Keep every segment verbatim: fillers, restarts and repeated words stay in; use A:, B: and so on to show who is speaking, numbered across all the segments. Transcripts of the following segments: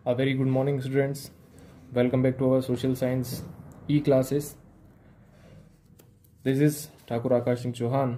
A: A very good morning, students. Welcome back to our social science e-classes. This is Thakur Akash Singh Chauhan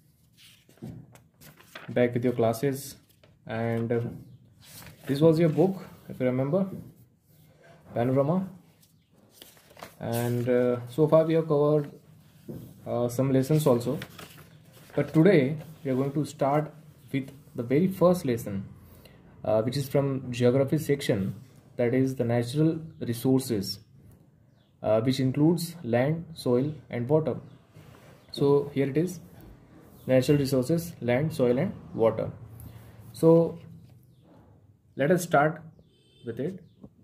A: back with your classes, and uh, this was your book, if you remember, Panorama. And uh, so far we have covered uh, some lessons also, but today we are going to start with the very first lesson, uh, which is from geography section, that is the natural resources, uh, which includes land, soil and water. So here it is, natural resources, land, soil and water. So let us start with it.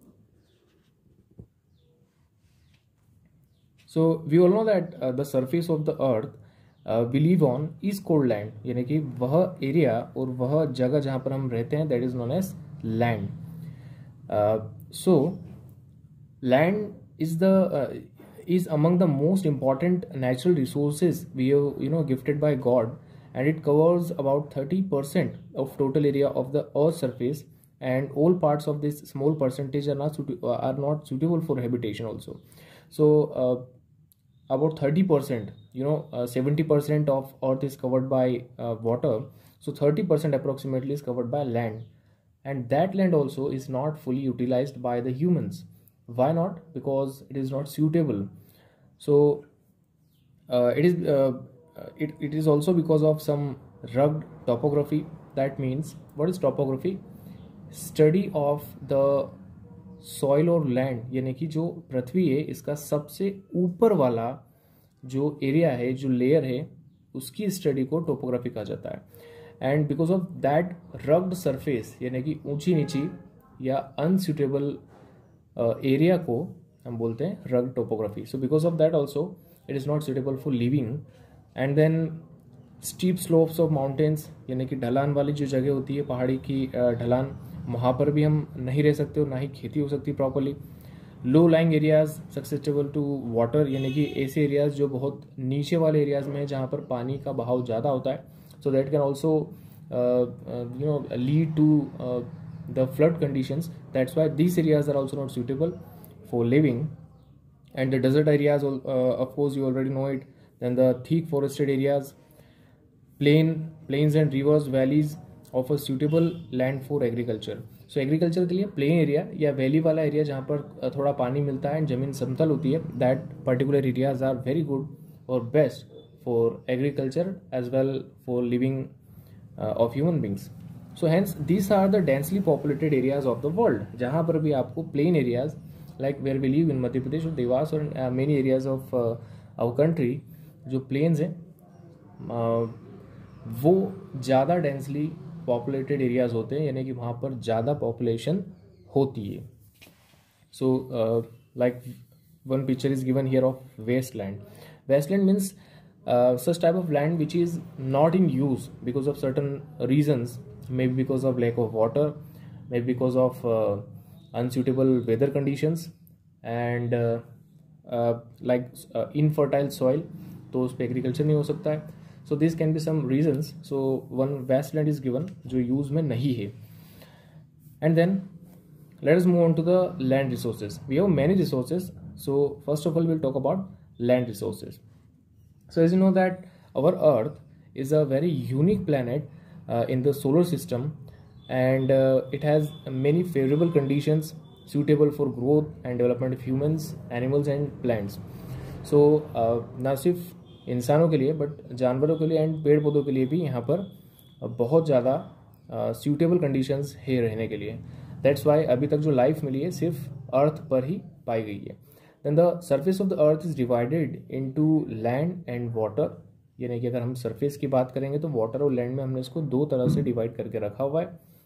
A: So we all know that uh, the surface of the earth uh, we live on is called land, यानी कि वह area और वह जगह जहाँ पर हम रहते हैं, that is known as land. Uh, so land is the uh, is among the most important natural resources we have, you know, gifted by God, and it covers about thirty percent of total area of the earth's surface, and all parts of this small percentage are not uh, are not suitable for habitation also. So uh, about thirty percent, you know, uh, seventy percent of earth is covered by uh, water, so thirty percent approximately is covered by land. And that land also is not fully utilized by the humans. Why not? Because it is not suitable. So uh, it is uh, it, it is also because of some rugged topography. That means, what is topography? Study of the soil और land, यानी कि जो पृथ्वी है इसका सबसे ऊपर वाला जो एरिया है, जो लेयर है, उसकी स्टडी को टोपोग्राफी कहा जाता है. And because of that rugged surface, यानी कि ऊंची नीची या अनसूटेबल एरिया को हम बोलते हैं rugged topography. So because of that also it is not suitable for living. And then steep slopes of mountains, यानी कि ढलान वाली जो जगह होती है, पहाड़ी की ढलान, वहाँ पर भी हम नहीं रह सकते और ना ही खेती हो सकती properly. Low lying areas accessible to water, यानी कि ऐसे एरियाज जो बहुत नीचे वाले एरियाज में है जहाँ पर पानी का बहाव ज़्यादा होता है. So that can also uh, uh, you know lead to uh, the flood conditions. That's why these areas are also not suitable for living. And the desert areas, uh, of course you already know it. Then the thick forested areas, plain plains and rivers, valleys offer suitable land for agriculture. So agriculture के लिए plain area या valley वाला area जहाँ पर थोड़ा पानी मिलता है, जमीन समतल होती है, that particular areas are very good or best for agriculture as well for living uh, of human beings. So hence these are the densely populated areas of the world. जहाँ पर भी आपको plain areas like where we live in Madhya Pradesh or Devas or uh, many areas of uh, our country, जो plains हैं uh, वो ज़्यादा densely populated areas होते हैं, यानी कि वहाँ पर ज़्यादा population होती है. So uh, like one picture is given here of wasteland. Wasteland means Uh, such type of land which is not in use because of certain reasons, maybe because of lack of water, maybe because of uh, unsuitable weather conditions, and uh, uh, like uh, infertile soil, तो उस पर agriculture नहीं हो सकता है. So these can be some reasons. So one wasteland is given जो use में नहीं है. And then let us move on to the land resources. We have many resources. So first of all we'll talk about land resources. So as you know that our Earth is a very unique planet uh, in the solar system, and uh, it has many favorable conditions suitable for growth and development of humans, animals and plants. So uh, ना सिर्फ इंसानों के लिए but जानवरों के लिए and पेड़ पौधों के लिए भी यहाँ पर बहुत ज़्यादा सूटेबल कंडीशंस है रहने के लिए. दैट्स वाई अभी तक जो लाइफ मिली है सिर्फ अर्थ पर ही पाई गई है. Then the surface of the earth is divided into land and water, यानी कि अगर हम सरफेस की बात करेंगे तो वाटर और लैंड में हमने इसको दो तरह से डिवाइड करके रखा हुआ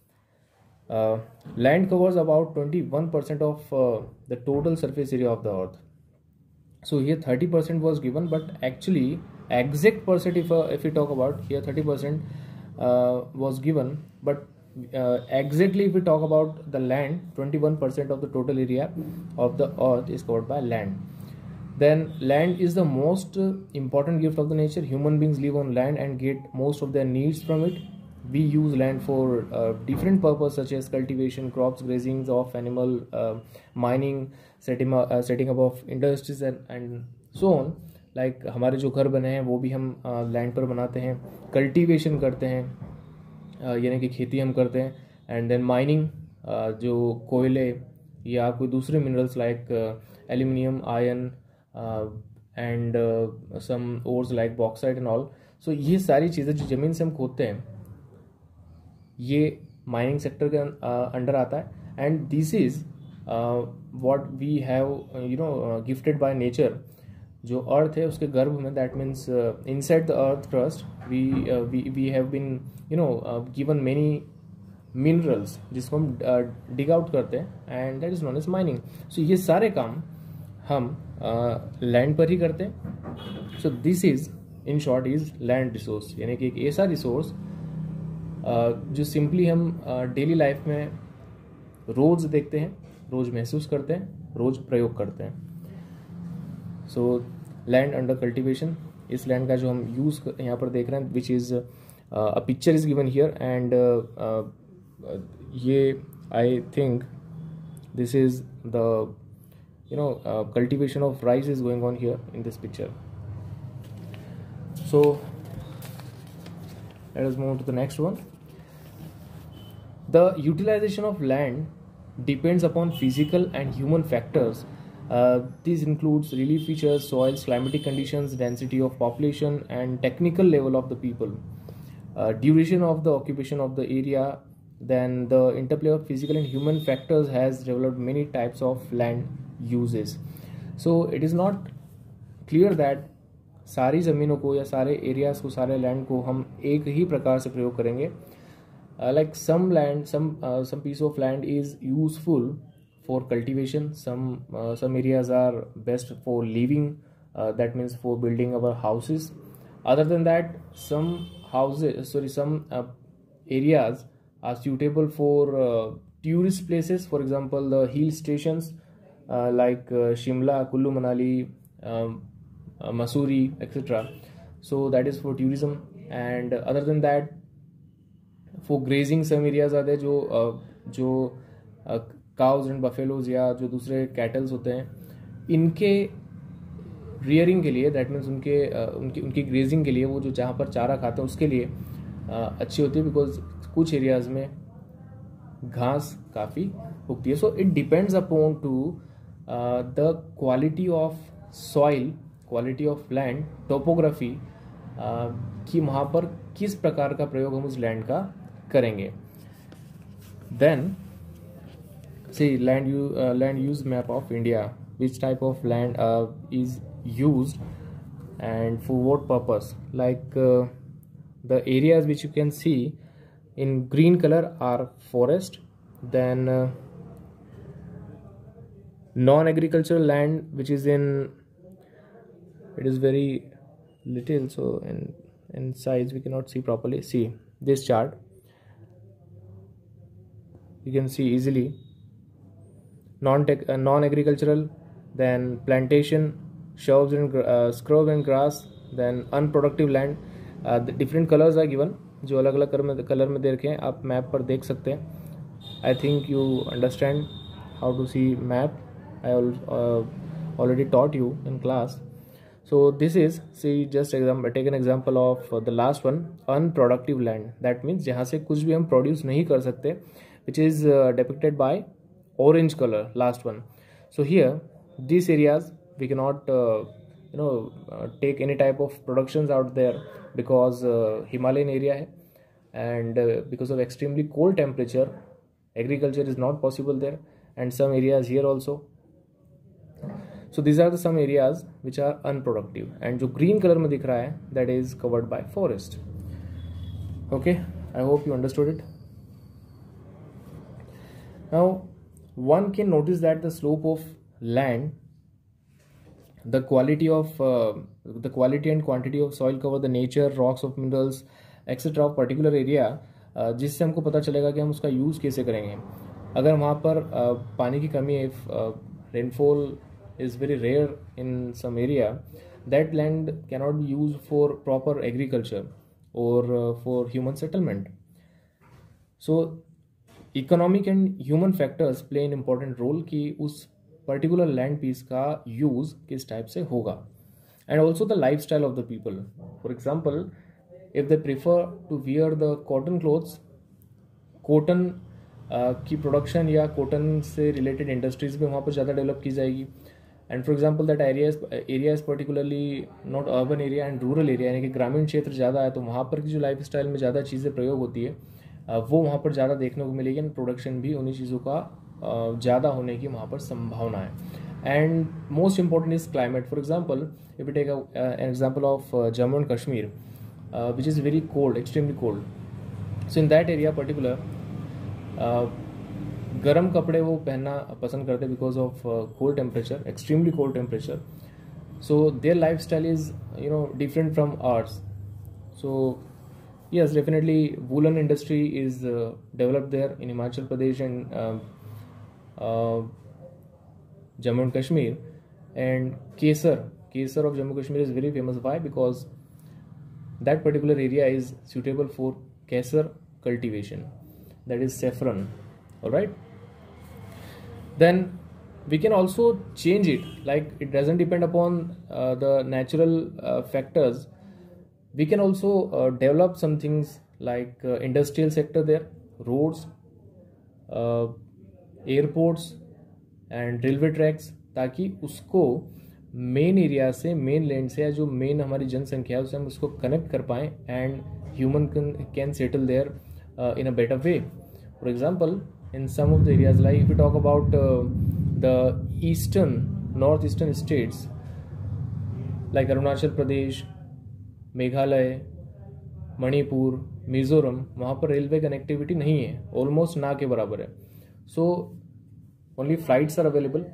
A: है. Land covers about twenty one percent of the total surface area of the earth. So here thirty percent was given, but actually exact percent if if you talk about here thirty percent was given, but Uh, exactly if we talk about the land, twenty-one percent of the total area of the earth is covered by land. Then land is the most uh, important gift of the nature. Human beings live on land and get most of their needs from it. we use land for uh, different purpose such as cultivation, crops, grazing of animal, uh, mining, setting up, uh, setting up of industries and, and so on. Like like, हमारे जो घर बने हैं वो भी हम land uh, पर बनाते हैं, कल्टीवेशन करते हैं, uh, यानी कि खेती हम करते हैं, एंड देन माइनिंग, जो कोयले या कोई दूसरे minerals like aluminium, iron and some ores like bauxite and all. So ये सारी चीज़ें जो ज़मीन से हम खोदते हैं ये माइनिंग सेक्टर के अंडर आता है. And this is what we have you know gifted by nature. जो अर्थ है उसके गर्भ में, that means inside the earth crust we we have been you know given many minerals जिसको हम डिग आउट करते हैं, and that is known as mining. So ये सारे काम हम लैंड uh, पर ही करते हैं. So this is in short is land resource, यानी कि एक ऐसा रिसोर्स uh, जो सिंपली हम डेली uh, लाइफ में रोज देखते हैं, रोज महसूस करते हैं, रोज प्रयोग करते हैं. सो लैंड अंडर कल्टिवेशन, इस लैंड का जो हम यूज यहाँ पर देख रहे हैं, which is a picture is given here, and ये I think this is the you know uh, cultivation of rice is going on here in this picture. So let us move to the next one. The utilization of land depends upon physical and human factors. Uh, this includes relief features, soils, climatic conditions, density of population, and technical level of the people, uh, duration of the occupation of the area. Then the interplay of physical and human factors has developed many types of land uses. So it is not clear that सारी ज़मीनों को या सारे areas को, सारे land को हम एक ही प्रकार से प्रयोग करेंगे. Like some land, some some piece of land is useful for cultivation, some some areas are best for living, that means for building our houses. Other than that some houses sorry some areas are suitable for uh, tourist places, for example the hill stations uh, like uh, Shimla, Kullu Manali, um, uh, Mussoorie, etc. So that is for tourism. And uh, other than that, for grazing some areas are there जो uh, जो uh, cows and buffaloes या जो दूसरे cattles होते हैं, इनके rearing के लिए, that means उनके uh, उनकी उनकी grazing के लिए, वो जो जहाँ पर चारा खाते हैं उसके लिए uh, अच्छी होती है, बिकॉज कुछ एरियाज में घास काफ़ी उगती है. So it depends upon to the quality of soil, quality of land, topography, कि वहाँ पर किस प्रकार का प्रयोग हम उस लैंड का करेंगे. Then see land you land use map of India, which type of land is used and for what purpose. Like the areas which you can see in green color are forest. Then uh, non-agricultural land which is in, it is very little, so in in size we cannot see properly. See this chart, you can see easily. Non-tech uh, non-agricultural, then plantation, shrubs and uh, scrub and grass, then unproductive land. Uh, the different colors are given, जो अलग अलग colour में colour में दे रखे हैं, आप map पर देख सकते हैं. I think you understand how to see map. I already taught you in class. So this is see just example, take an example of the last one, unproductive land. That means जहाँ से कुछ भी हम produce नहीं कर सकते, which is depicted by orange colour, last one. So here this areas we can not you know uh, take any type of productions out there, because uh, Himalayan area hai, and uh, because of extremely cold temperature agriculture is not possible there, and some areas here also. So these are the some areas which are unproductive, and jo green color mein dikh raha hai, that is covered by forest. Okay, I hope you understood it. Now one can notice that the slope of land, the quality of uh, the quality and quantity of soil cover, the nature, rocks of minerals, etc. of particular area, uh, जिससे हमको पता चलेगा कि हम उसका use कैसे करेंगे. अगर वहाँ पर uh, पानी की कमी है, rainfall is very rare in some area, that land cannot be use for proper agriculture और for human settlement. So economic and human factors play an important role कि उस पर्टिकुलर लैंड पीस का use किस type से होगा. And also the life style of the people. For example, if they prefer to wear the cotton clothes, cotton की production या cotton से related industries भी वहाँ पर ज़्यादा डेवलप की जाएगी. And for example that area area is particularly not urban area and rural area, यानी कि ग्रामीण क्षेत्र ज़्यादा है, तो वहाँ पर की जो लाइफ स्टाइल में ज़्यादा चीज़ें प्रयोग होती है वो वहाँ पर ज़्यादा देखने को मिलेगी. एंड प्रोडक्शन भी उन्हीं चीज़ों का ज़्यादा होने की वहाँ पर संभावना है. And most important is climate. For example, if you take an example of Jammu and Kashmir, which is very cold, extremely cold. So in that area particular गर्म कपड़े वो पहनना पसंद करते because of cold temperature, extremely cold temperature. So their life style is you know different from ours. So yes, definitely woolen industry is uh, developed there in Himachal Pradesh and uh, uh, Jammu and Kashmir. And kesar kesar of Jammu Kashmir is very famous. Why? Because that particular area is suitable for kesar cultivation, that is saffron. All right, then we can also change it, like it doesn't depend upon uh, the natural uh, factors. We can also uh, develop some things like uh, industrial sector there, roads, uh, airports and railway tracks, ताकि उसको main area से, mainland से, या जो main हमारी जनसंख्या है उससे हम उसको कनेक्ट कर पाएँ and human can settle there in a better way. For example, in some of the areas, like if we talk about uh, the eastern northeastern states like Arunachal Pradesh, Meghalaya, Manipur, Mizoram, वहाँ पर रेलवे कनेक्टिविटी नहीं है, almost ना के बराबर है. So only flights are available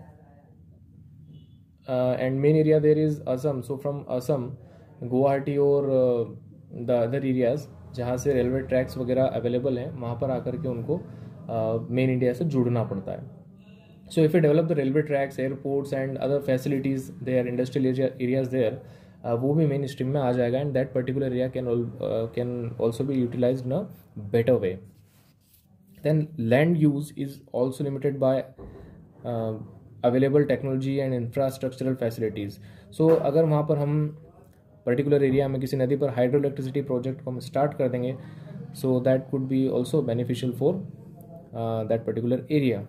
A: and main area there is Assam. So from Assam, Guwahati और the other areas जहाँ से रेलवे ट्रैक्स वगैरह अवेलेबल हैं, वहाँ पर आकर के उनको मेन uh, इंडिया से जुड़ना पड़ता है. So if you develop the railway tracks, airports and other facilities there, industrial areas there, Uh, वो भी मेन स्ट्रीम में आ जाएगा. And that particular area can can also be utilised in a better way. Then land use is also limited by available technology and infrastructural facilities. So अगर वहाँ पर हम particular area में किसी नदी पर हाइड्रो इलेक्ट्रिसिटी प्रोजेक्ट को हम स्टार्ट कर देंगे, so that could be also beneficial for that particular area,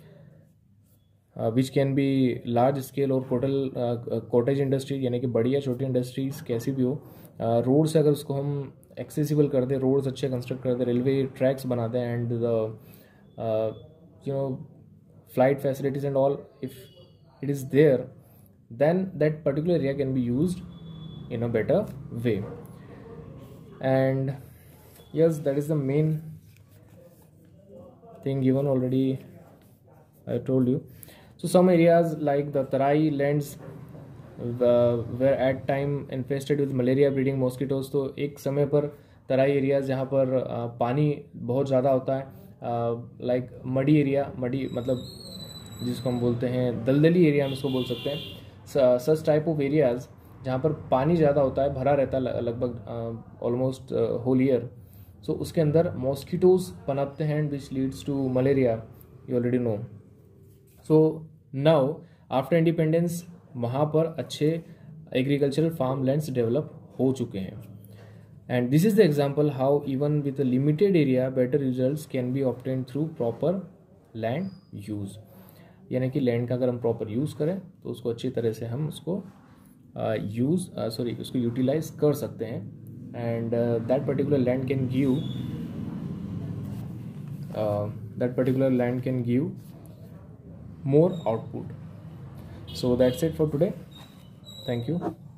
A: which can be large scale और टोटल कॉटेज इंडस्ट्री, यानी कि बड़ी या छोटी इंडस्ट्रीज कैसी भी हो. रोड uh, से अगर उसको हम एक्सेसिबल कर दें, रोड्स अच्छे कंस्ट्रक्ट कर दें, रेलवे ट्रैक्स बना दें, and the you know flight facilities and all, if it is there, then that particular area can be used in a better way. And yes, that is the main thing given already, I told you. So some areas like the Tarai lands uh, were at time infested with malaria breeding mosquitoes. तो एक समय पर तराई areas जहाँ पर uh, पानी बहुत ज़्यादा होता है, like uh, like muddy area, muddy मतलब जिसको हम बोलते हैं दलदली एरिया, हम इसको बोल सकते हैं. सच टाइप ऑफ एरियाज जहाँ पर पानी ज़्यादा होता है, भरा रहता है लगभग ऑलमोस्ट होल ईयर, सो उसके अंदर मॉस्किटोज पनपते हैं, which leads to malaria, you already know. So now after independence वहाँ पर अच्छे एग्रीकल्चरल फार्म लैंड्स डेवलप हो चुके हैं. And this is the example how even with a limited area better results can be obtain through proper land use. यानी कि land का अगर हम प्रॉपर यूज़ करें तो उसको अच्छी तरह से हम उसको यूज़ सॉरी उसको यूटिलाइज कर सकते हैं. And that particular land can give that particular land can give more output. So that's it for today. Thank you.